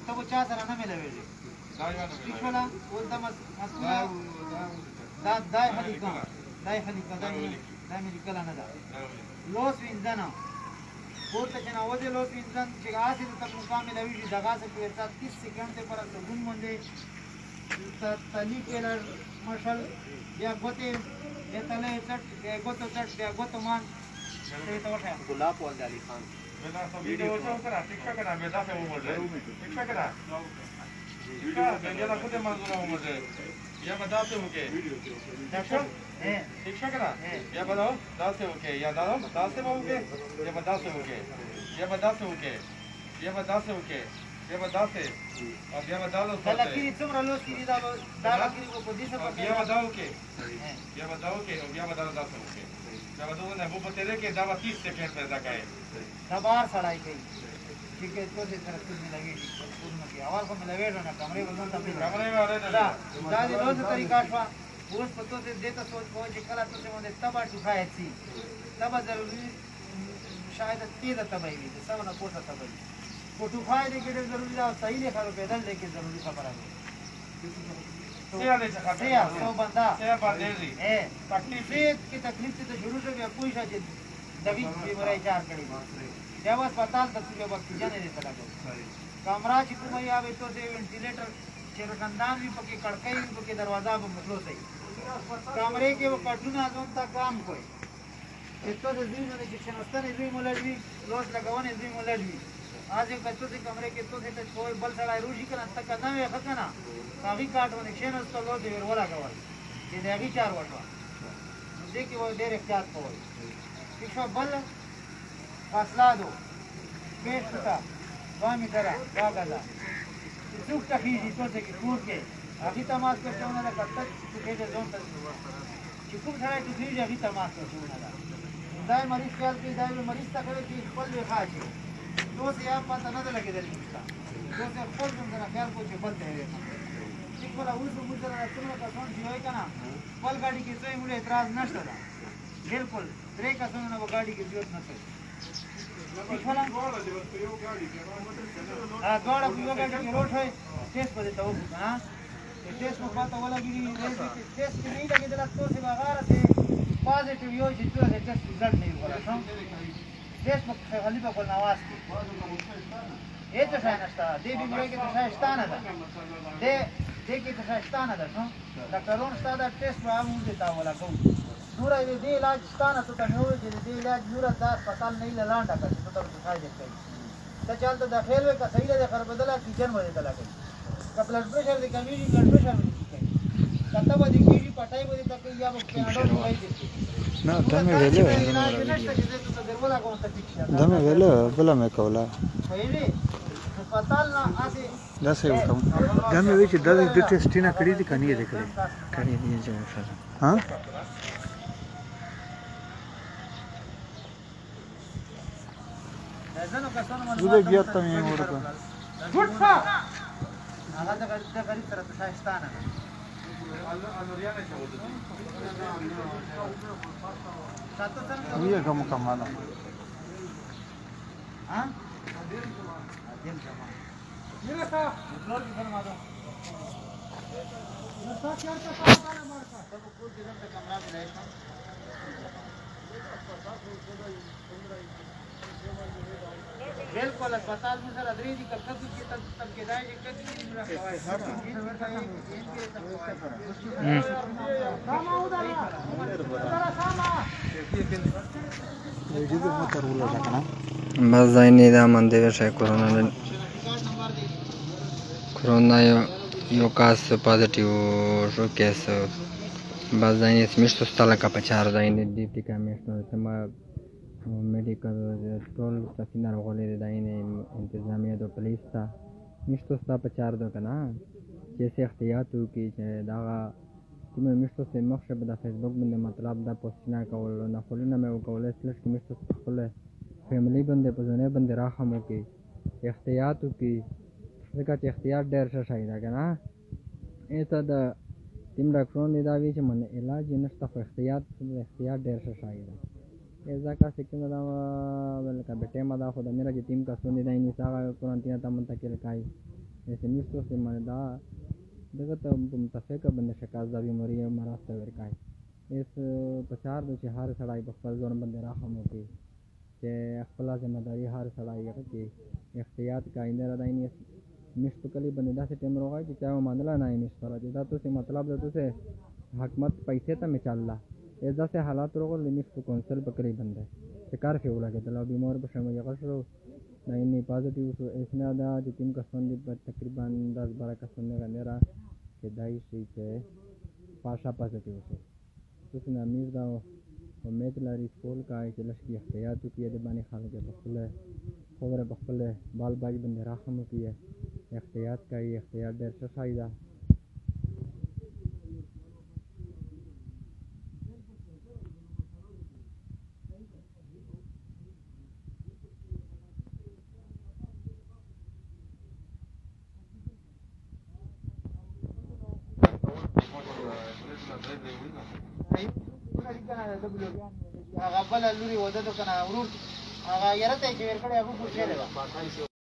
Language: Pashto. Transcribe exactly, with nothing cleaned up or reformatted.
ته به چا سره نه میلوېږي ٹھیک شوه له اوس دا مسله دا دا یې ښه لیکم دا یې ښه لیکه دا مې لیکله نه ده لوس وینځنه پورته چې ناوځې لوس وینځن چې هسې ته مقام میلوېږي دغسې په ورته تیس سیکنډ دی پره سګون باندې تلي پیلر مشل بیا ګوتې بیا تلی چټ بیا ګوتو چټ بیا ګوتو مان ته ورته وښیه ګلاب والد علي خان ویډیو وکړه ټیک شو که نه بیا داسې وموږئ ټیک شو که نه ټیک شه بیا دا خودې منظوره وموږئ بیا به داسې وکړې ټیک شو ٹھیک شو که نه بیا به داسې وکړې یا داسې به وکړې بیا به داسې وکړې بیا به داسې وکړې بیا به داسې وکړې بیا به داسې او بیا به دا لوس دا لکیرې څومره لوس کېږي دا به دا لکیرې به په دې څه بیا به دا وکړې بیا به دا وکړې او بیا به دا داسې وکړې بیا به دغه نه بو په تېرې کې دا به تیس سیکنډ پیدا کوې دا بهر سړی کوي چې که تو دې سره څه میلوېږي کورونه کې اول خو میلوېږو نه کمرې به ځان ته کمرې به دا دا د لوسو طریقه شوه اوس په تو دې ته سوچ کوئ چې کله تاسې باندې تبه ټوخی شي تبه ضروري شاید تېزه تبه وي د سبا نه پورته تبه وي خو ټوخی دی کې ډېر ضروري ده او صحیح دی خلو پیدل دی کې ضروري خبره ده سیا سو بنده تکلیف کې تکلیف ته شروع شو بیا پوه شه چې دغې بیمارۍ چار کړې بیا به اسپتال ته ځو بیا به اکسیجن یې درته لګوي کمره چې کومه یا به تو دې وینټیلیټر چې رکنندان وي پکې کړکۍ وي پکې دروازه به مخلوص وي کمرې کې به کټونه ځون ته کام کوي چې تو د زوی باندې چې کښېناستنې زوی مو لږ وي لوس لګونې زوی مو لږ وي आज एक बच्चों से कमरे के तो से कोई बल सड़ा रूजी करना तक करना है खतना कागी काट होने छेन तो लो दे वाला गवर ये देगी चार वटवा देखिए वो देर इख्तियार को किसका बल फासला दो पेट का दो मीटर दो गज सुख तखीजी तो से कि कूद के अभी तमाश करते होना ना कब तक सुखे से जोन तक चिकुम था कि फिर अभी तमाश करते होना ना दाई मरीज ख्याल की दाई मरीज तक है कि पल में खा छे तो से आप पता ना लगे दल इसका तो से खोल तुम जरा ख्याल को बंद है ठीक बोला उस मुझे तुमने का सोच जो है ना पल गाड़ी की सोई मुझे इतराज नष्ट था बिल्कुल ब्रेक का सोना वो गाड़ी की जरूरत न थी ठीक बोला हां दौड़ा वो गाड़ी की रोड है टेस्ट पर देता हूं हां टेस्ट में पता वाला की टेस्ट नहीं लगे दला तो से बगार से पॉजिटिव यो जी तो टेस्ट रिजल्ट नहीं बोला टेस्ट में खाली पे बोलना आवाज की ये तो शायस्ता दे भी मुझे के तो शायस्ता ना था दे दे के तो शायस्ता ना था नो डॉक्टरों ने सादा टेस्ट में आम देता वाला को पूरा ये दे इलाज स्ताना तो तने हो जे दे इलाज पूरा दास अस्पताल नहीं लांडा कर तो तो दिखाई देता है तो चल तो दाखिल में का सही ले खर बदला किचन में देता लगे का ब्लड प्रेशर दी कमी ब्लड प्रेशर में ठीक है कतबा दी की पटाई बदी तक या वो कैनाडो दिखाई देती ना दमे वेले दमे वेले बला में कोला अस्पताल ना आसे दसे उठम दमे विच दस दु टेस्ट ना करी थी कनी देख ले कनी नहीं जो सर हां दुबे गया त मैं मोड़ को गुटसा आगा द गरीब तरह तो शायस्ताना ये कम कमाना हां दिन कमा मेरा सा फ्लोर की फरमा दो मेरा सा क्या का काम वाला मार का सब कुछ दिन से कमरा में रहता बिल्कुल अस्पताल में सर अदरी जी कब तक की तब तक के दाए कब की मेरा हवाई हर चीज में का एक इनके तक सामा उधर उधर सामा ये जो मत रूल रखना बस जाइने दा मंदे से कोरोना कोरोना यो यो कास पॉजिटिव शो केस बस जाइने स्मिष्ट स्थल का पचार जाइने दीप्ति का मेष्नो तमा मेडिकल टोल सफिना रोले दाइने इंतजामिया दो पुलिस था मिष्टो sta पचार दो कना जैसे एहतियात की दागा तुम्हें मिष्टो से मख्शब दा फेसबुक में मतलब दा पोस्ट ना कॉल ना खोलना मैं वो कॉल स्लैश की मिष्टो खोले फैमिली बंदे पजने बंदे राहम की एहतियात की जगह एहतियात डेर से शायद कना ऐसा दा तिम डॉक्टरों ने दावी से मन इलाज नस्ता एहतियात एहतियात डेर से शायद ऐसा का सिक्किम दा वेल का बेटे मदा खुदा मेरा जी टीम का सुनी दा इन सागा कुरान तिया तमन तक काई ایسے میشتو سے من دا دغه ته متفقه باندې شکاس دا بیماری مرض ته ورکای اس پچار د چې هر سړی په خپل ځان باندې راهم وکړي چې خپل ذمہ داری هر سړی یې کوي احتیاط کاینده را دایني مشت کلی باندې داسې ټیم راغی چې چا مانلا نه مشت را دي دا ته مطلب ده ته حکومت پیسې ته میچاله ایسا سے حالات راغل مشت کونسل پکړی باندې چې کار فی ولاګه د بیمار په شمه یې غشرو نه نه پازیټیو شو اسنه دا د تیم کسان دي تقریبا دس بارہ کسان نه غنرا چې دای شي چې پاشا پازیټیو شي تو نه امیر دا امید لري ټول کای چې لشکې احتیاط کوي د باندې خلک په خپل خبره په خپل بال باج باندې راخم کوي احتیاط کوي احتیاط ډېر څه فائدہ هغه بل لوري وده کنه ورور هغه یره ته چې ورکړی هغه پوښتنه